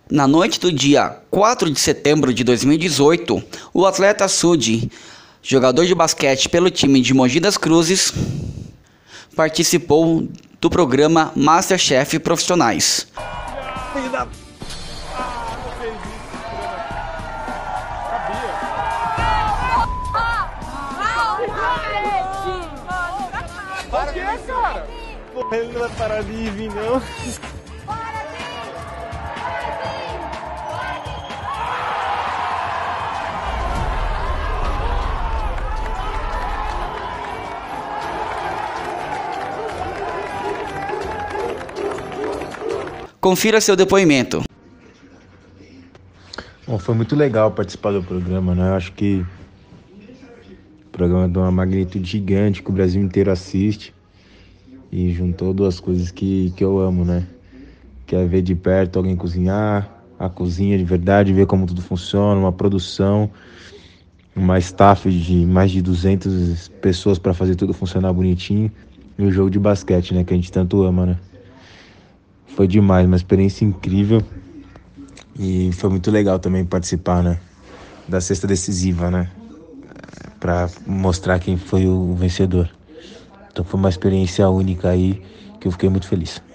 Na noite do dia 4 de setembro de 2018, o atleta Sudi, jogador de basquete pelo time de Mogi das Cruzes, participou do programa MasterChef Profissionais. Para que, cara? Porra, ele não vai parar de vir, não. Confira seu depoimento. Bom, foi muito legal participar do programa, né? Eu acho que o programa é de uma magnitude gigante que o Brasil inteiro assiste e juntou duas coisas que eu amo, né? Que é ver de perto alguém cozinhar, a cozinha de verdade, ver como tudo funciona, uma produção, uma staff de mais de 200 pessoas para fazer tudo funcionar bonitinho e o jogo de basquete, né? Que a gente tanto ama, né? Foi demais, uma experiência incrível e foi muito legal também participar, né? Da cesta decisiva, né? Pra mostrar quem foi o vencedor. Então foi uma experiência única aí que eu fiquei muito feliz.